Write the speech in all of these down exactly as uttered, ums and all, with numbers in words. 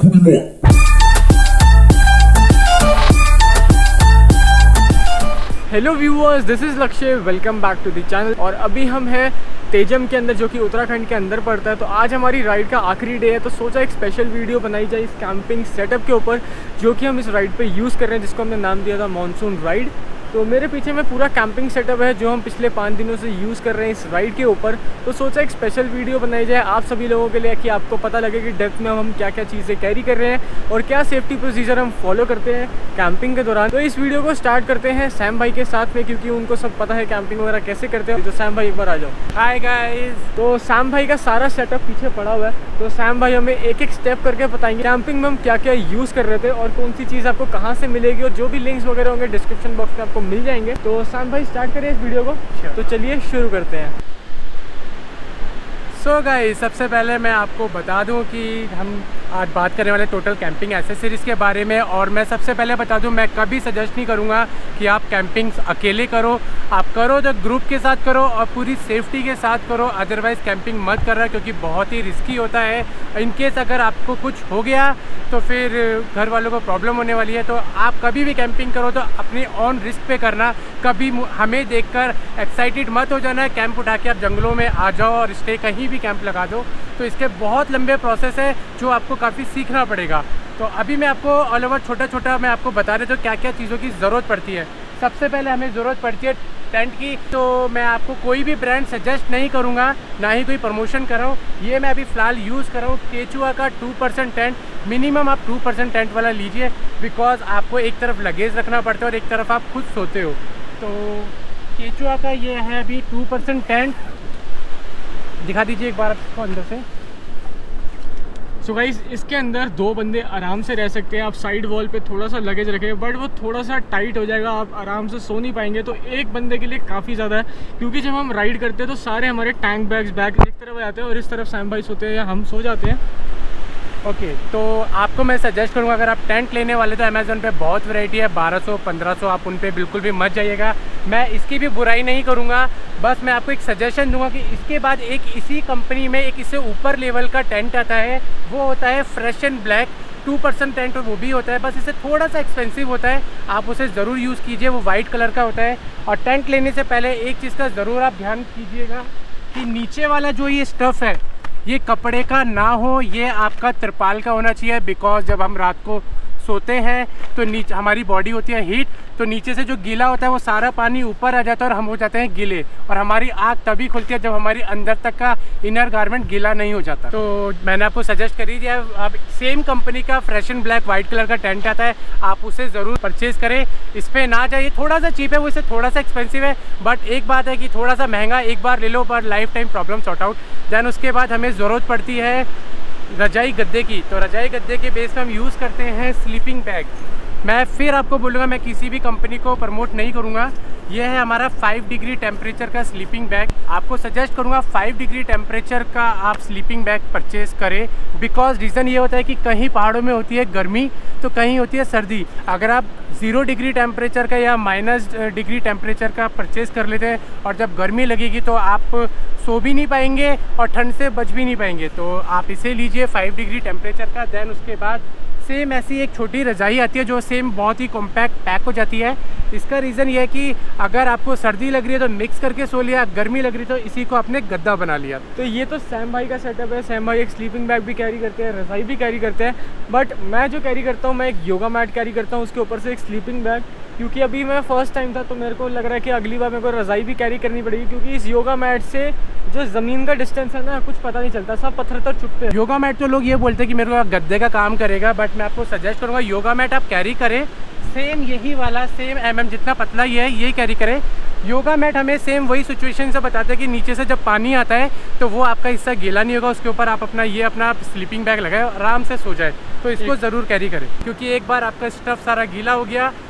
pretty much. Hello viewers, this is Lakshya, welcome back to the channel. और अभी हम हैं तेजम के अंदर, जो कि उत्तराखंड के अंदर पड़ता है। तो आज हमारी राइड का आखिरी डे है, तो सोचा एक स्पेशल वीडियो बनाई जाए इस कैंपिंग सेटअप के ऊपर, जो कि हम इस राइड पे यूज़ कर रहे हैं, जिसको हमने नाम दिया था मॉनसून राइड। तो मेरे पीछे में पूरा कैंपिंग सेटअप है, जो हम पिछले पाँच दिनों से यूज़ कर रहे हैं इस राइड के ऊपर। तो सोचा एक स्पेशल वीडियो बनाई जाए आप सभी लोगों के लिए, कि आपको पता लगे कि डेप्थ में हम क्या क्या चीज़ें कैरी कर रहे हैं और क्या सेफ्टी प्रोसीजर हम फॉलो करते हैं कैंपिंग के दौरान। तो इस वीडियो को स्टार्ट करते हैं सैम भाई के साथ में, क्योंकि उनको सब पता है कैंपिंग वगैरह कैसे करते हैं। तो सैम भाई एक बार आ जाओ। Hi guys. तो सैम भाई का सारा सेटअप पीछे पड़ा हुआ है। तो सैम भाई हमें एक एक स्टेप करके बताएंगे कैंपिंग में हम क्या क्या यूज़ कर रहे थे और कौन सी चीज़ आपको कहाँ से मिलेगी, और जो भी लिंक्स वगैरह होंगे डिस्क्रिप्शन बॉक्स में आपको मिल जाएंगे। तो सैम भाई स्टार्ट करें इस वीडियो को। sure. तो चलिए शुरू करते हैं। सो so गाइस, सबसे पहले मैं आपको बता दूं कि हम आज बात करने वाले टोटल कैंपिंग एसेसरीज़ के बारे में। और मैं सबसे पहले बता दूं, मैं कभी सजेस्ट नहीं करूंगा कि आप कैंपिंग अकेले करो। आप करो तो ग्रुप के साथ करो और पूरी सेफ्टी के साथ करो, अदरवाइज़ कैंपिंग मत करना, क्योंकि बहुत ही रिस्की होता है। इनकेस अगर आपको कुछ हो गया तो फिर घर वालों को प्रॉब्लम होने वाली है। तो आप कभी भी कैंपिंग करो तो अपनी ऑन रिस्क पे करना। कभी हमें देखकर एक्साइटेड मत हो जाना, कैंप उठा के आप जंगलों में आ जाओ और स्टे कहीं भी कैंप लगा दो। तो इसके बहुत लंबे प्रोसेस है, जो आपको काफ़ी सीखना पड़ेगा। तो अभी मैं आपको ऑल ओवर छोटा छोटा मैं आपको बता रहा हूँ क्या क्या चीज़ों की ज़रूरत पड़ती है। सबसे पहले हमें ज़रूरत पड़ती है टेंट की। तो मैं आपको कोई भी ब्रांड सजेस्ट नहीं करूँगा, ना ही कोई प्रमोशन कर रहा हूँ। ये मैं अभी फ़िलहाल यूज़ कर रहा हूँ केचुआ का टू परसेंट टेंट। मिनिमम आप टू परसेंट टेंट वाला लीजिए, बिकॉज आपको एक तरफ लगेज रखना पड़ता है और एक तरफ आप खुद सोते हो। तो केचुआ का ये है अभी टू परसेंट टेंट। दिखा दीजिए एक बार आपको अंदर से। सो गाइस, इसके अंदर दो बंदे आराम से रह सकते हैं। आप साइड वॉल पे थोड़ा सा लगेज रखें, बट वो थोड़ा सा टाइट हो जाएगा, आप आराम से सो नहीं पाएंगे। तो एक बंदे के लिए काफ़ी ज़्यादा है, क्योंकि जब हम राइड करते हैं तो सारे हमारे टैंक बैग्स बैग एक तरफ आ जाते हैं और इस तरफ सैम भाई सोते हैं या हम सो जाते हैं। ओके okay, तो आपको मैं सजेस्ट करूँगा, अगर आप टेंट लेने वाले तो अमेज़न पे बहुत वैरायटी है, बारह सौ पंद्रह सौ, आप उन पे बिल्कुल भी मत जाइएगा। मैं इसकी भी बुराई नहीं करूँगा, बस मैं आपको एक सजेशन दूंगा कि इसके बाद एक इसी कंपनी में एक इससे ऊपर लेवल का टेंट आता है, वो होता है fresh and black two person tent, और वो भी होता है, बस इससे थोड़ा सा एक्सपेंसिव होता है। आप उसे ज़रूर यूज़ कीजिए, वो वाइट कलर का होता है। और टेंट लेने से पहले एक चीज़ का ज़रूर आप ध्यान कीजिएगा कि नीचे वाला जो ये स्टफ़ है ये कपड़े का ना हो, ये आपका तिरपाल का होना चाहिए। बिकॉज जब हम रात को सोते हैं तो नीचे हमारी बॉडी होती है हीट, तो नीचे से जो गीला होता है वो सारा पानी ऊपर आ जाता है और हम हो जाते हैं गीले, और हमारी आँख तभी खुलती है जब हमारी अंदर तक का इनर गारमेंट गीला नहीं हो जाता। तो मैंने आपको सजेस्ट कर ही दिया, आप सेम कंपनी का fresh and black white colour का टेंट आता है, आप उसे ज़रूर परचेज़ करें। इस पर ना जाइए, थोड़ा सा चीप है, वो इससे थोड़ा सा एक्सपेंसिव है, बट एक बात है कि थोड़ा सा महंगा एक बार ले लो पर lifetime problem sort out. Then उसके बाद हमें ज़रूरत पड़ती है रजाई गद्दे की। तो रजाई गद्दे के बेस पर हम यूज़ करते हैं स्लीपिंग बैग। मैं फिर आपको बोलूँगा, मैं किसी भी कंपनी को प्रमोट नहीं करूँगा। यह है हमारा फाइव डिग्री टेम्परेचर का स्लीपिंग बैग। आपको सजेस्ट करूँगा फाइव डिग्री टेम्परेचर का आप स्लीपिंग बैग परचेज़ करें, बिकॉज रीज़न ये होता है कि कहीं पहाड़ों में होती है गर्मी तो कहीं होती है सर्दी। अगर आप ज़ीरो डिग्री टेम्परेचर का या माइनस डिग्री टेम्परेचर का परचेज़ कर लेते हैं और जब गर्मी लगेगी तो आप सो भी नहीं पाएंगे और ठंड से बच भी नहीं पाएंगे। तो आप इसे लीजिए फाइव डिग्री टेम्परेचर का। दैन उसके बाद सेम ऐसी एक छोटी रज़ाई आती है, जो सेम बहुत ही कॉम्पैक्ट पैक हो जाती है। इसका रीज़न ये है कि अगर आपको सर्दी लग रही है तो मिक्स करके सो लिया, गर्मी लग रही है तो इसी को आपने गद्दा बना लिया। तो ये तो सैम भाई का सेटअप है। सैम भाई एक स्लीपिंग बैग भी कैरी करते हैं, रज़ाई भी कैरी करते हैं, बट मैं जो कैरी करता हूँ, मैं एक योगा मैट कैरी करता हूँ, उसके ऊपर से एक स्लीपिंग बैग। क्योंकि अभी मैं फ़र्स्ट टाइम था तो मेरे को लग रहा है कि अगली बार मेरे को रज़ाई भी कैरी करनी पड़ेगी, क्योंकि इस योगा मैट से जो ज़मीन का डिस्टेंस है ना, कुछ पता नहीं चलता, सब पत्थर तक छुपते हैं। योगा मैट तो लोग ये बोलते हैं कि मेरे को गद्दे का काम करेगा, बट मैं आपको सजेस्ट करूँगा योगा मैट आप कैरी करें, सेम यही वाला सेम एम एम जितना पतला ये है ये कैरी करें। योगा मैट हमें सेम वही सिचुएशन से बताता है कि नीचे से जब पानी आता है तो वो आपका हिस्सा गीला नहीं होगा, उसके ऊपर आप अपना ये अपना स्लीपिंग बैग लगाए आराम से सो जाए। तो इसको ज़रूर कैरी करें, क्योंकि एक बार आपका स्टफ़ सारा गीला हो गया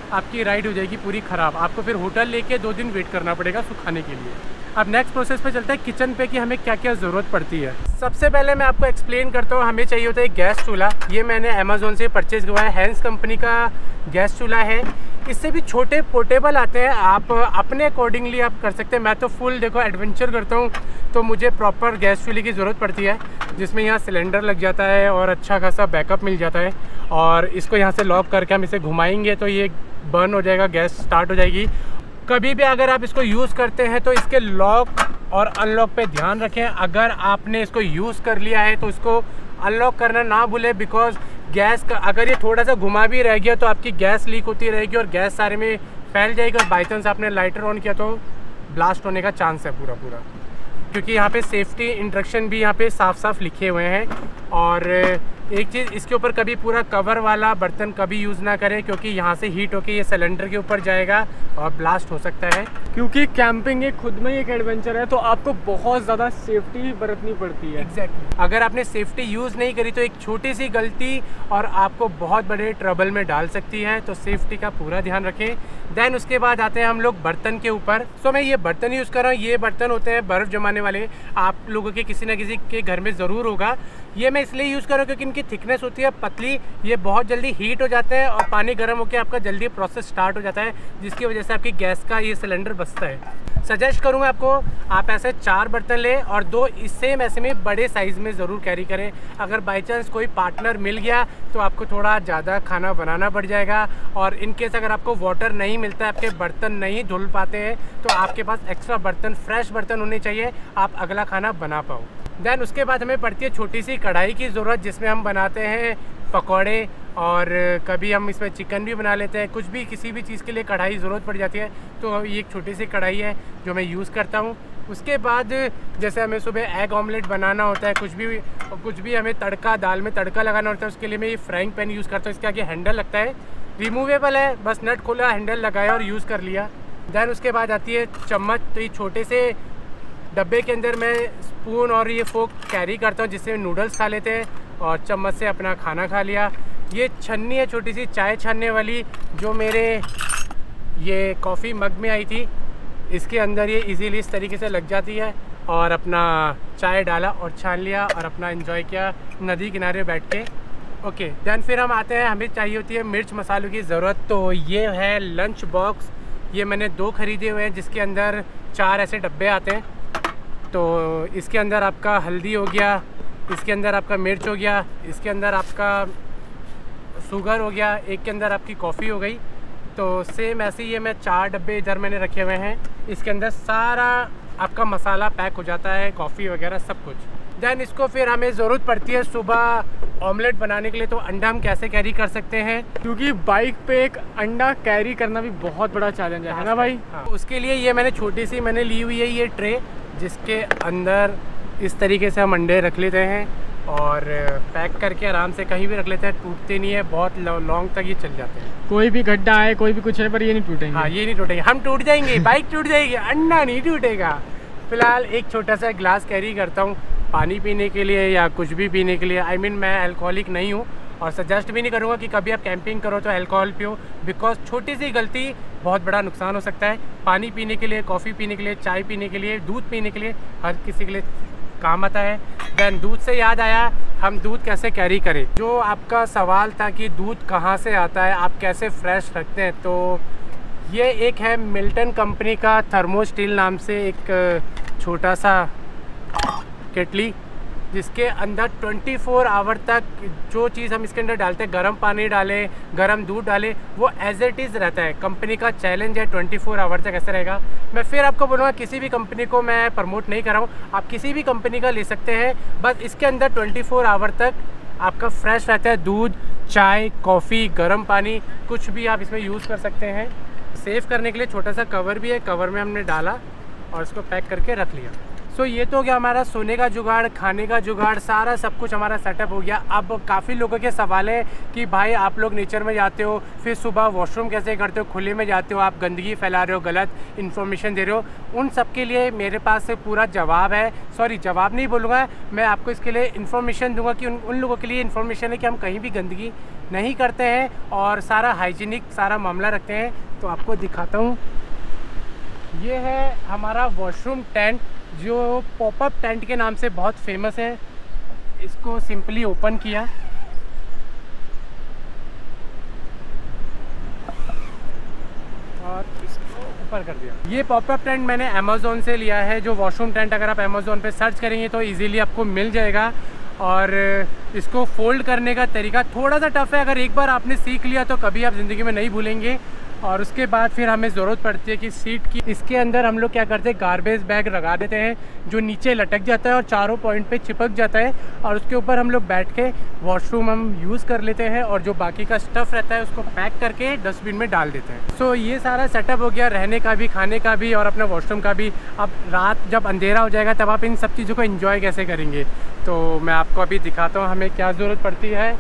आपकी राइड हो जाएगी पूरी ख़राब। आपको फिर होटल लेके दो दिन वेट करना पड़ेगा सुखाने के लिए। अब नेक्स्ट प्रोसेस पे चलते हैं किचन पे कि हमें क्या क्या ज़रूरत पड़ती है। सबसे पहले मैं आपको एक्सप्लेन करता हूँ, हमें चाहिए होता है गैस चूल्हा। ये मैंने अमेज़ोन से परचेज़ किया है, हैंस कंपनी का गैस चूल्हा है। इससे भी छोटे पोर्टेबल आते हैं, आप अपने अकॉर्डिंगली आप कर सकते हैं। मैं तो फुल देखो एडवेंचर करता हूँ, तो मुझे प्रॉपर गैस चूल्हे की ज़रूरत पड़ती है, जिसमें यहाँ सिलेंडर लग जाता है और अच्छा खासा बैकअप मिल जाता है। और इसको यहाँ से लॉक करके हम इसे घुमाएंगे तो ये बर्न हो जाएगा, गैस स्टार्ट हो जाएगी। कभी भी अगर आप इसको यूज़ करते हैं तो इसके लॉक और अनलॉक पे ध्यान रखें। अगर आपने इसको यूज़ कर लिया है तो इसको अनलॉक करना ना भूलें, बिकॉज गैस का अगर ये थोड़ा सा घुमा भी रह गया तो आपकी गैस लीक होती रहेगी और गैस सारे में फैल जाएगी और बाई चांस आपने लाइटर ऑन किया तो ब्लास्ट होने का चांस है पूरा पूरा। क्योंकि यहाँ पे सेफ्टी इंस्ट्रक्शन भी यहाँ पे साफ साफ लिखे हुए हैं। और एक चीज़, इसके ऊपर कभी पूरा कवर वाला बर्तन कभी यूज़ ना करें, क्योंकि यहाँ से हीट होके ये सिलेंडर के ऊपर जाएगा और ब्लास्ट हो सकता है। क्योंकि कैंपिंग एक खुद में एक एडवेंचर है, तो आपको बहुत ज़्यादा सेफ्टी बरतनी पड़ती है। Exactly exactly. अगर आपने सेफ्टी यूज़ नहीं करी तो एक छोटी सी गलती और आपको बहुत बड़े ट्रबल में डाल सकती है, तो सेफ्टी का पूरा ध्यान रखें। देन उसके बाद आते हैं हम लोग बर्तन के ऊपर। सो मैं ये बर्तन यूज़ कर रहा हूँ, ये बर्तन होते हैं बर्फ़ जमाने वाले, आप लोगों के किसी ना किसी के घर में ज़रूर होगा। ये मैं इसलिए यूज़ कर रहा हूँ क्योंकि इनकी थिकनेस होती है पतली, ये बहुत जल्दी हीट हो जाते हैं और पानी गर्म होकर आपका जल्दी प्रोसेस स्टार्ट हो जाता है, जिसकी वजह से आपकी गैस का ये सिलेंडर बचता है। सजेस्ट करूँगा आपको, आप ऐसे चार बर्तन लें और दो सेम ऐसे में बड़े साइज़ में ज़रूर कैरी करें। अगर बाई चांस कोई पार्टनर मिल गया तो आपको थोड़ा ज़्यादा खाना बनाना पड़ जाएगा। और इन केस अगर आपको वाटर नहीं मिलता है, आपके बर्तन नहीं धुल पाते हैं, तो आपके पास एक्स्ट्रा बर्तन, फ्रेश बर्तन होने चाहिए, आप अगला खाना बना पाओ। देन उसके बाद हमें पड़ती है छोटी सी कढ़ाई की ज़रूरत, जिसमें हम बनाते हैं पकौड़े और कभी हम इसमें चिकन भी बना लेते हैं। कुछ भी किसी भी चीज़ के लिए कढ़ाई ज़रूरत पड़ जाती है, तो ये एक छोटी सी कढ़ाई है जो मैं यूज़ करता हूँ। उसके बाद जैसे हमें सुबह एग ऑमलेट बनाना होता है, कुछ भी कुछ भी हमें तड़का, दाल में तड़का लगाना होता है, उसके लिए मैं ये फ्राइंग पैन यूज़ करता हूँ। इसके आगे हैंडल लगता है, रिमूवेबल है, बस नट खोला, हैंडल लगाया और यूज़ कर लिया। दैन उसके बाद आती है चम्मच। तो ये छोटे से डब्बे के अंदर मैं स्पून और ये फोक कैरी करता हूँ, जिससे नूडल्स खा लेते हैं और चम्मच से अपना खाना खा लिया। ये छन्नी है छोटी सी चाय छानने वाली, जो मेरे ये कॉफ़ी मग में आई थी। इसके अंदर ये इजीली इस तरीके से लग जाती है और अपना चाय डाला और छान लिया और अपना एंजॉय किया नदी किनारे बैठ के। ओके, दैन फिर हम आते हैं, हमें चाहिए होती है मिर्च मसालों की ज़रूरत। तो ये है लंच बॉक्स, ये मैंने दो ख़रीदे हुए हैं, जिसके अंदर चार ऐसे डब्बे आते हैं। तो इसके अंदर आपका हल्दी हो गया, इसके अंदर आपका मिर्च हो गया, इसके अंदर आपका शुगर हो गया, एक के अंदर आपकी कॉफ़ी हो गई। तो सेम ऐसे ही ये मैं चार डब्बे इधर मैंने रखे हुए हैं, इसके अंदर सारा आपका मसाला पैक हो जाता है, कॉफ़ी वगैरह सब कुछ। दैन इसको फिर हमें ज़रूरत पड़ती है सुबह ऑमलेट बनाने के लिए। तो अंडा हम कैसे कैरी कर सकते हैं, क्योंकि बाइक पे एक अंडा कैरी करना भी बहुत बड़ा चैलेंज है, है ना भाई? हाँ। उसके लिए ये मैंने छोटी सी मैंने ली हुई है ये ट्रे, जिसके अंदर इस तरीके से हम अंडे रख लेते हैं और पैक करके आराम से कहीं भी रख लेते हैं, टूटते नहीं है, बहुत लॉन्ग तक ये चल जाते हैं। कोई भी गड्ढा है, कोई भी कुछ है, पर ये नहीं टूटेंगे। हाँ, ये नहीं टूटेंगे, हम टूट जाएंगे, बाइक टूट जाएगी, अंडा नहीं टूटेगा। फिलहाल एक छोटा सा ग्लास कैरी करता हूँ पानी पीने के लिए या कुछ भी पीने के लिए। आई I मीन mean, मैं अल्कोहलिक नहीं हूँ और सजेस्ट भी नहीं करूँगा कि कभी आप कैंपिंग करो तो अल्कोहल पियो, बिकॉज छोटी सी गलती बहुत बड़ा नुकसान हो सकता है। पानी पीने के लिए, कॉफ़ी पीने के लिए, चाय पीने के लिए, दूध पीने के लिए, हर किसी के लिए काम आता है। दैन दूध से याद आया, हम दूध कैसे कैरी करें। जो आपका सवाल था कि दूध कहाँ से आता है, आप कैसे फ्रेश रखते हैं, तो ये एक है मिल्टन कंपनी का थर्मोस्टील नाम से एक छोटा सा केटली, जिसके अंदर चौबीस आवर तक जो चीज़ हम इसके अंदर डालते हैं, गर्म पानी डालें, गर्म दूध डालें, वो एज इट इज़ रहता है। कंपनी का चैलेंज है चौबीस आवर तक ऐसा रहेगा। मैं फिर आपको बोलूँगा, किसी भी कंपनी को मैं प्रमोट नहीं कर रहा हूँ, आप किसी भी कंपनी का ले सकते हैं, बस इसके अंदर चौबीस आवर तक आपका फ्रेश रहता है दूध, चाय, कॉफ़ी, गर्म पानी, कुछ भी आप इसमें यूज़ कर सकते हैं। सेव करने के लिए छोटा सा कवर भी है, कवर में हमने डाला और इसको पैक करके रख लिया। सो ये तो हो गया हमारा सोने का जुगाड़, खाने का जुगाड़, सारा सब कुछ हमारा सेटअप हो गया। अब काफ़ी लोगों के सवाल है कि भाई आप लोग नेचर में जाते हो, फिर सुबह वॉशरूम कैसे करते हो, खुले में जाते हो, आप गंदगी फैला रहे हो, गलत इन्फॉर्मेशन दे रहे हो। उन सब के लिए मेरे पास से पूरा जवाब है, सॉरी जवाब नहीं बोलूँगा मैं, आपको इसके लिए इन्फॉर्मेशन दूंगा कि उन, उन लोगों के लिए इन्फॉर्मेशन है कि हम कहीं भी गंदगी नहीं करते हैं और सारा हाइजीनिक सारा मामला रखते हैं। तो आपको दिखाता हूँ, ये है हमारा वॉशरूम टेंट जो पॉपअप टेंट के नाम से बहुत फेमस है। इसको सिंपली ओपन किया और इसको ऊपर कर दिया। ये पॉपअप टेंट मैंने अमेज़ॉन से लिया है। जो वॉशरूम टेंट अगर आप अमेज़ॉन पे सर्च करेंगे तो इजीली आपको मिल जाएगा। और इसको फोल्ड करने का तरीका थोड़ा सा टफ है, अगर एक बार आपने सीख लिया तो कभी आप ज़िंदगी में नहीं भूलेंगे। और उसके बाद फिर हमें ज़रूरत पड़ती है कि सीट की, इसके अंदर हम लोग क्या करते हैं, गार्बेज बैग लगा देते हैं जो नीचे लटक जाता है और चारों पॉइंट पे चिपक जाता है, और उसके ऊपर हम लोग बैठ के वॉशरूम हम यूज़ कर लेते हैं और जो बाकी का स्टफ़ रहता है उसको पैक करके डस्टबिन में डाल देते हैं। सो ये सारा सेटअप हो गया, रहने का भी, खाने का भी और अपना वॉशरूम का भी। अब रात जब अंधेरा हो जाएगा तब आप इन सब चीज़ों को एंजॉय कैसे करेंगे, तो मैं आपको अभी दिखाता हूँ हमें क्या ज़रूरत पड़ती है।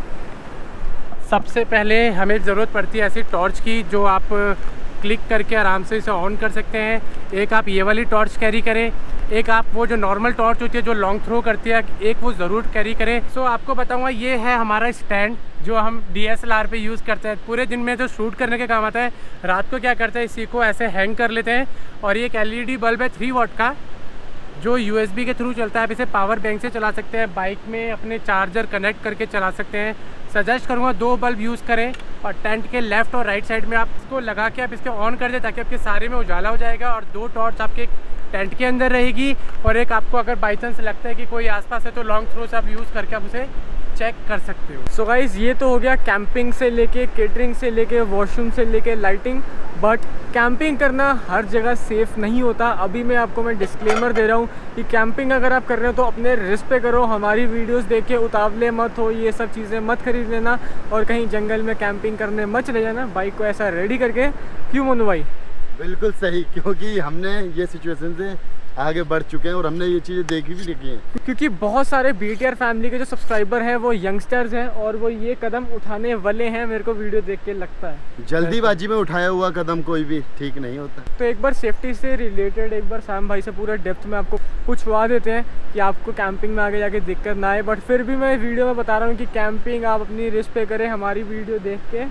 सबसे पहले हमें ज़रूरत पड़ती है ऐसी टॉर्च की जो आप क्लिक करके आराम से इसे ऑन कर सकते हैं। एक आप ये वाली टॉर्च कैरी करें, एक आप वो जो नॉर्मल टॉर्च होती है जो लॉन्ग थ्रो करती है, एक वो ज़रूर कैरी करें। सो आपको बताऊंगा, ये है हमारा स्टैंड जो हम डी एस एल आर पे यूज़ करते हैं। पूरे दिन में जो शूट करने के काम आता है, रात को क्या करते हैं, इसी को ऐसे हैंग कर लेते हैं। और ये एक एल ई डी बल्ब है थ्री वॉट का जो यू एस बी के थ्रू चलता है। आप इसे पावर बैंक से चला सकते हैं, बाइक में अपने चार्जर कनेक्ट करके चला सकते हैं। सजेस्ट करूँगा दो बल्ब यूज़ करें और टेंट के लेफ़्ट और राइट साइड में आप इसको लगा के आप इसके ऑन कर दें ताकि आपके सारे में उजाला हो जाएगा। और दो टॉर्च आपके टेंट के अंदर रहेगी और एक आपको अगर बाई चांस लगता है कि कोई आसपास है तो लॉन्ग थ्रो से आप यूज़ करके आप उसे चेक कर सकते हो। सो गाइस ये तो हो गया कैंपिंग से लेके, केटरिंग से लेके, वॉशरूम से लेके, लाइटिंग। बट कैंपिंग करना हर जगह सेफ़ नहीं होता। अभी मैं आपको मैं डिस्क्लेमर दे रहा हूँ कि कैंपिंग अगर आप कर रहे हो तो अपने रिस्क पे करो। हमारी वीडियोस देख के उतावले मत हो, ये सब चीज़ें मत खरीद लेना और कहीं जंगल में कैंपिंग करने मत चले जाना बाइक को ऐसा रेडी करके। क्यों मोनू भाई? बिल्कुल सही, क्योंकि हमने ये सिचुएशन से आगे बढ़ चुके हैं और हमने ये चीज़ें देखी भी देखी हैं। क्योंकि बहुत सारे बी टी आर फैमिली के जो सब्सक्राइबर हैं वो यंगस्टर्स हैं और वो ये कदम उठाने वाले हैं, मेरे को वीडियो देख के लगता है। जल्दीबाजी में उठाया हुआ कदम कोई भी ठीक नहीं होता। तो एक बार सेफ्टी से रिलेटेड एक बार सैम भाई से पूरा डेप्थ में आपको पूछवा देते हैं कि आपको कैंपिंग में आगे जाके दिक्कत ना आए। बट फिर भी मैं वीडियो में बता रहा हूँ कि कैंपिंग आप अपनी रिस्क पे करें, हमारी वीडियो देख के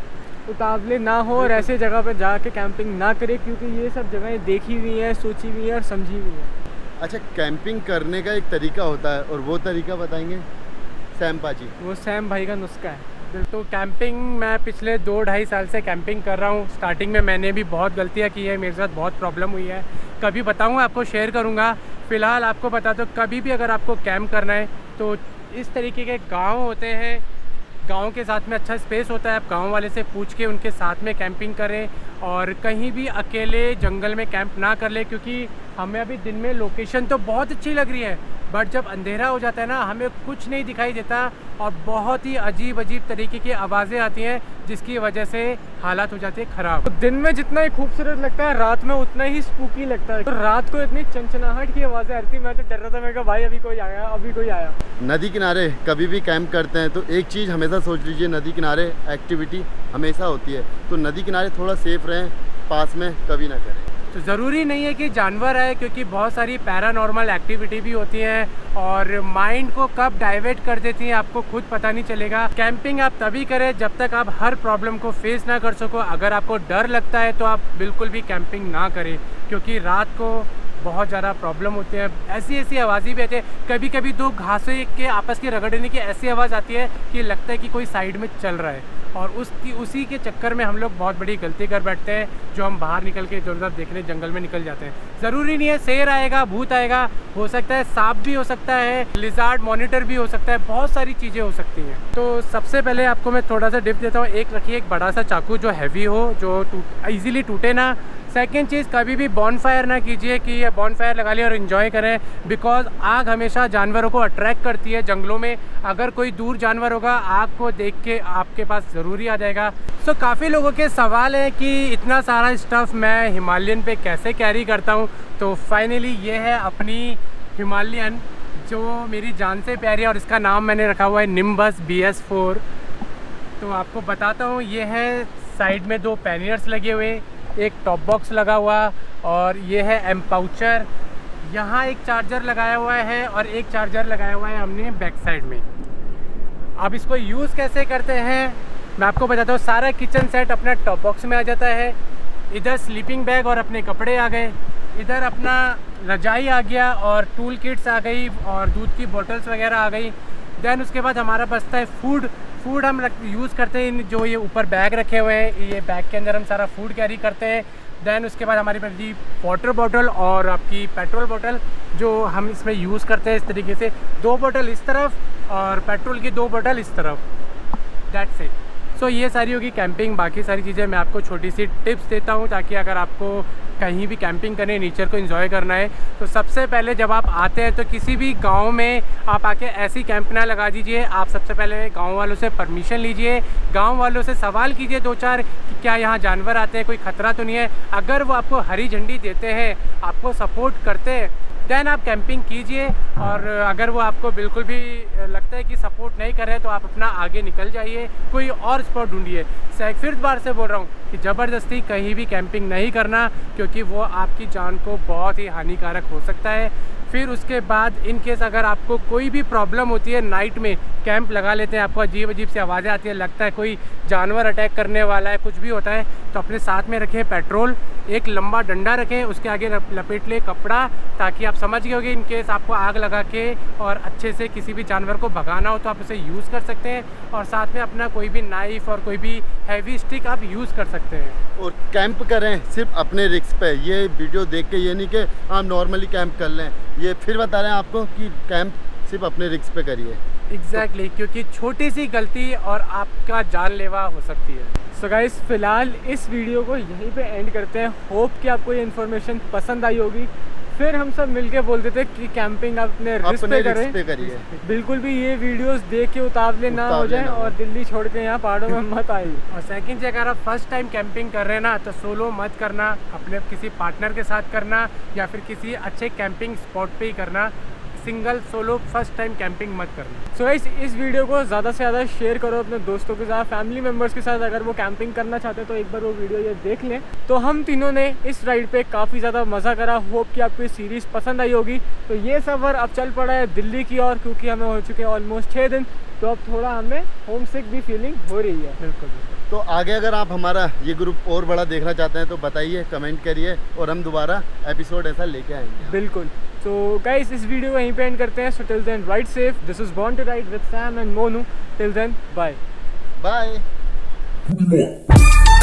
उतावले ना हो और ऐसे जगह पे जाके कैंपिंग ना करें, क्योंकि ये सब जगहें देखी हुई हैं, सोची हुई हैं और समझी हुई हैं। अच्छा, कैंपिंग करने का एक तरीका होता है और वो तरीका बताएंगे सैम पाजी? वो सैम भाई का नुस्खा है। तो कैंपिंग मैं पिछले दो ढाई साल से कैंपिंग कर रहा हूँ। स्टार्टिंग में मैंने भी बहुत गलतियाँ की है, मेरे साथ बहुत प्रॉब्लम हुई है, कभी बताऊँगा आपको, शेयर करूँगा। फ़िलहाल आपको बता दो, कभी भी अगर आपको कैंप करना है तो इस तरीके के गाँव होते हैं, गांव के साथ में अच्छा स्पेस होता है। आप गांव वाले से पूछ के उनके साथ में कैंपिंग करें और कहीं भी अकेले जंगल में कैंप ना कर ले, क्योंकि हमें अभी दिन में लोकेशन तो बहुत अच्छी लग रही है बट जब अंधेरा हो जाता है ना, हमें कुछ नहीं दिखाई देता और बहुत ही अजीब अजीब तरीके की आवाज़ें आती हैं जिसकी वजह से हालात हो जाती है ख़राब। तो दिन में जितना ही खूबसूरत लगता है रात में उतना ही स्पूकी लगता है। तो रात को इतनी चंचनाहट की आवाज़ें आती, मैं तो डर रहा था, मैं कहा भाई अभी कोई आया, अभी कोई आया। नदी किनारे कभी भी कैंप करते हैं तो एक चीज़ हमेशा सोच लीजिए, नदी किनारे एक्टिविटी हमेशा होती है, तो नदी किनारे थोड़ा सेफ रहें, पास में कभी ना करें। तो ज़रूरी नहीं है कि जानवर आए, क्योंकि बहुत सारी पैरानॉर्मल एक्टिविटी भी होती है और माइंड को कब डाइवर्ट कर देती हैं आपको खुद पता नहीं चलेगा। कैंपिंग आप तभी करें जब तक आप हर प्रॉब्लम को फेस ना कर सको। अगर आपको डर लगता है तो आप बिल्कुल भी कैंपिंग ना करें, क्योंकि रात को बहुत ज़्यादा प्रॉब्लम होती है। ऐसी ऐसी आवाज़ें भी आती है, कभी कभी दो घासों के आपस के रगड़ने की ऐसी आवाज़ आती है कि लगता है कि कोई साइड में चल रहा है, और उसकी उसी के चक्कर में हम लोग बहुत बड़ी गलती कर बैठते हैं, जो हम बाहर निकल के इधर उधर देखने जंगल में निकल जाते हैं। ज़रूरी नहीं है शेर आएगा, भूत आएगा, हो सकता है सांप भी हो सकता है, लिजार्ड मॉनिटर भी हो सकता है, बहुत सारी चीज़ें हो सकती हैं। तो सबसे पहले आपको मैं थोड़ा सा टिप देता हूँ। एक रखिए एक बड़ा सा चाकू जो हैवी हो, जो टूट ईजिली टूटे ना। सेकेंड चीज़, कभी भी बॉनफायर ना कीजिए कि ये बॉनफायर लगा लिया और इन्जॉय करें, बिकॉज आग हमेशा जानवरों को अट्रैक्ट करती है। जंगलों में अगर कोई दूर जानवर होगा, आग को देख के आपके पास ज़रूरी आ जाएगा। सो so, काफ़ी लोगों के सवाल है कि इतना सारा स्टफ़ मैं हिमालयन पे कैसे कैरी करता हूँ। तो फाइनली ये है अपनी हिमालयन जो मेरी जान से प्यारी है, और इसका नाम मैंने रखा हुआ है निम्बस बी एस फोर। तो आपको बताता हूँ, ये है साइड में दो पैनियर्स लगे हुए, एक टॉप बॉक्स लगा हुआ, और ये है एम्पाउचर। यहाँ एक चार्जर लगाया हुआ है और एक चार्जर लगाया हुआ है हमने बैक साइड में। अब इसको यूज़ कैसे करते हैं मैं आपको बताता हूँ। सारा किचन सेट अपना टॉप बॉक्स में आ जाता है। इधर स्लीपिंग बैग और अपने कपड़े आ गए, इधर अपना रजाई आ गया और टूल किट्स आ गई और दूध की बोतल्स वगैरह आ गई। देन उसके बाद हमारा बचता है फूड। फूड हम यूज़ करते हैं, जो ये ऊपर बैग रखे हुए हैं, ये बैग के अंदर हम सारा फूड कैरी करते हैं। देन उसके बाद हमारी पड़ती वाटर बॉटल और आपकी पेट्रोल बॉटल, जो हम इसमें यूज़ करते हैं इस तरीके से। दो बोतल इस तरफ और पेट्रोल की दो बोतल इस तरफ, दैट्स इट। सो ये सारी होगी कैंपिंग। बाकी सारी चीज़ें मैं आपको छोटी सी टिप्स देता हूँ, ताकि अगर आपको कहीं भी कैंपिंग करने, नेचर को एंजॉय करना है, तो सबसे पहले जब आप आते हैं तो किसी भी गांव में आप आके ऐसी कैंप ना लगा दीजिए। आप सबसे पहले गांव वालों से परमिशन लीजिए, गांव वालों से सवाल कीजिए दो चार कि क्या यहाँ जानवर आते हैं, कोई ख़तरा तो नहीं है। अगर वो आपको हरी झंडी देते हैं, आपको सपोर्ट करते हैं, देन आप कैंपिंग कीजिए। और अगर वो आपको बिल्कुल भी लगता है कि सपोर्ट नहीं कर रहे तो आप अपना आगे निकल जाइए, कोई और स्पॉट ढूंढिए। फिर बार से बोल रहा हूँ कि ज़बरदस्ती कहीं भी कैंपिंग नहीं करना, क्योंकि वो आपकी जान को बहुत ही हानिकारक हो सकता है। फिर उसके बाद इन केस अगर आपको कोई भी प्रॉब्लम होती है, नाइट में कैंप लगा लेते हैं, आपको अजीब अजीब सी आवाज़ें आती है, लगता है कोई जानवर अटैक करने वाला है, कुछ भी होता है, तो अपने साथ में रखें पेट्रोल, एक लंबा डंडा रखें, उसके आगे लपेट ले कपड़ा, ताकि आप समझ गए होगे इन केस आपको आग लगा के और अच्छे से किसी भी जानवर को भगाना हो तो आप उसे यूज़ कर सकते हैं। और साथ में अपना कोई भी नाइफ और कोई भी हैवी स्टिक आप यूज़ कर सकते हैं। और कैंप करें सिर्फ अपने रिस्क पे। ये वीडियो देख के ये नहीं कि आप नॉर्मली कैंप कर लें, ये फिर बता रहे हैं आपको कि कैंप सिर्फ अपने रिस्क पे करिए। एग्जैक्टली exactly, क्योंकि छोटी सी गलती और आपका जानलेवा हो सकती है। सो गाइस, फिलहाल इस वीडियो को यहीं पे एंड करते हैं। होप कि आपको ये इन्फॉर्मेशन पसंद आई होगी। फिर हम सब मिलके बोल देते कि कैंपिंग आप अपने रिस्क पे करें। पे करिए। बिल्कुल भी ये वीडियोस देख के उतावले ना हो जाएं और दिल्ली छोड़ के यहाँ पहाड़ों में मत आइए। और सेकंड चीज़, अगर आप फर्स्ट टाइम कैंपिंग कर रहे हैं ना, तो सोलो मत करना, अपने किसी पार्टनर के साथ करना या फिर किसी अच्छे कैंपिंग स्पॉट पे ही करना। Single solo first time camping मत करना। सो गाइस, इस वीडियो को ज़्यादा से ज़्यादा शेयर करो अपने दोस्तों के साथ, फैमिली मेम्बर्स के साथ। अगर वो कैंपिंग करना चाहते हैं तो एक बार वो वीडियो ये देख लें। तो हम तीनों ने इस राइड पे काफ़ी ज़्यादा मज़ा करा। होप कि आपको इस सीरीज़ पसंद आई होगी। तो ये सफ़र अब चल पड़ा है दिल्ली की ओर, क्योंकि हमें हो चुके हैं ऑलमोस्ट छः दिन। तो अब थोड़ा हमें होम सिक भी फीलिंग हो रही है। बिल्कुल। तो आगे अगर आप हमारा ये ग्रुप और बड़ा देखना चाहते हैं तो बताइए, कमेंट करिए, और हम दोबारा एपिसोड ऐसा लेके आएंगे। बिल्कुल। तो गाइस, इस वीडियो को यहीं पे एंड करते हैं। So till then, ride safe. This is born to ride with Sam and Monu. Till then, bye bye.